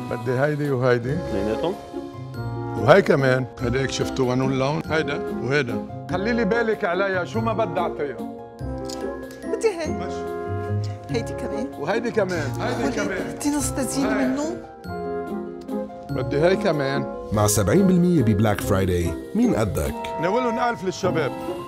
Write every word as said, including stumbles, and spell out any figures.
بدي هيدي وهيدي اثنيناتهم. وهي كمان. هيديك شفتوا وين اللون؟ هيدا وهيدا. خلي لي بالك عليها، شو ما بدي اعطيها. بدي هي. ماشي. هيدي كمان. وهيدي كمان. هيدي كمان. بدي نص تزيين منه. بدي هي كمان. مع سبعين بالمية ببلاك فرايداي، مين قدك؟ ناولهم ألف للشباب.